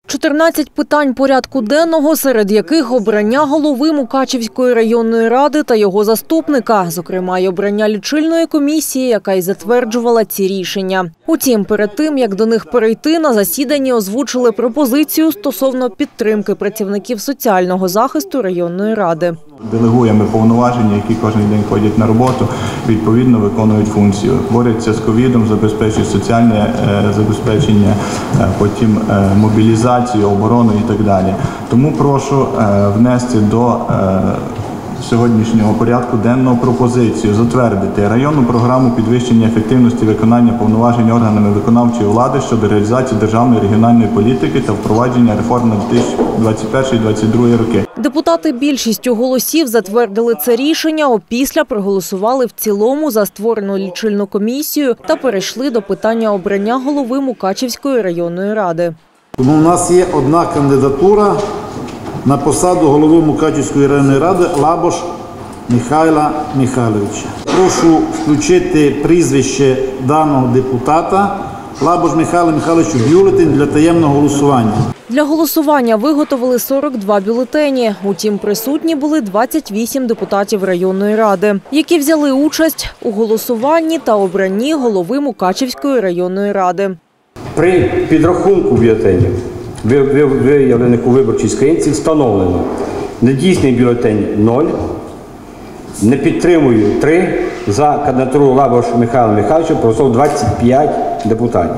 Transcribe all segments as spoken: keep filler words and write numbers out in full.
чотирнадцять питань порядку денного, серед яких обрання голови Мукачівської районної ради та його заступника, зокрема й обрання лічильної комісії, яка й затверджувала ці рішення. Утім, перед тим, як до них перейти, на засіданні озвучили пропозицію стосовно підтримки працівників соціального захисту районної ради. Делегуємо повноваження, які кожен день ходять на роботу, відповідно виконують функцію. Борються з ковідом, забезпечують соціальне е, забезпечення, е, потім е, мобілізацію, оборону і так далі. Тому прошу е, внести до е, сьогоднішнього порядку денного пропозицію затвердити районну програму підвищення ефективності виконання повноважень органами виконавчої влади щодо реалізації державної регіональної політики та впровадження реформ на дві тисячі двадцять перший - дві тисячі двадцять другий роки. Депутати більшістю голосів затвердили це рішення, опісля проголосували в цілому за створену лічильну комісію та перейшли до питання обрання голови Мукачівської районної ради. Тому у нас є одна кандидатура на посаду голови Мукачівської районної ради – Лабош Михайла Михайловича. Прошу включити прізвище даного депутата Лабош Михайла Михайловича в бюлетень для таємного голосування. Для голосування виготовили сорок два бюлетені. Утім, присутні були двадцять вісім депутатів районної ради, які взяли участь у голосуванні та обранні голови Мукачівської районної ради. При підрахунку бюлетенів виявлених у виборчій скринці встановлено: недійсний бюлетень – нуль, не підтримую – три, за кандидатуру Лабош Михайла Михайловича проголосувало двадцять п'ять депутатів.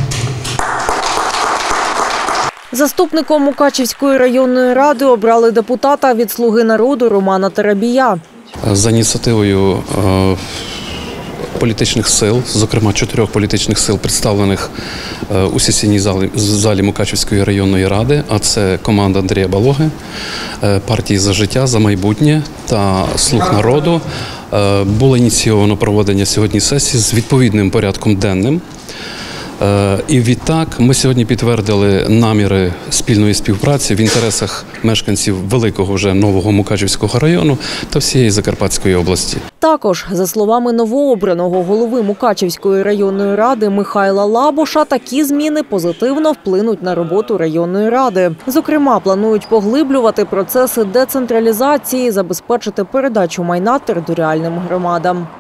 Заступником Мукачівської районної ради обрали депутата від «Слуги народу» Романа Тарабія. За ініціативою політичних сил, зокрема чотирьох політичних сил, представлених у сесійній залі, залі Мукачівської районної ради, а це команда Андрія Балоги, партії «За життя», «За майбутнє» та «Слуг народу», було ініційовано проведення сьогодні сесії з відповідним порядком денним. І відтак ми сьогодні підтвердили наміри спільної співпраці в інтересах мешканців великого вже нового Мукачівського району та всієї Закарпатської області. Також, за словами новообраного голови Мукачівської районної ради Михайла Лабоша, такі зміни позитивно вплинуть на роботу районної ради. Зокрема, планують поглиблювати процеси децентралізації, забезпечити передачу майна територіальним громадам.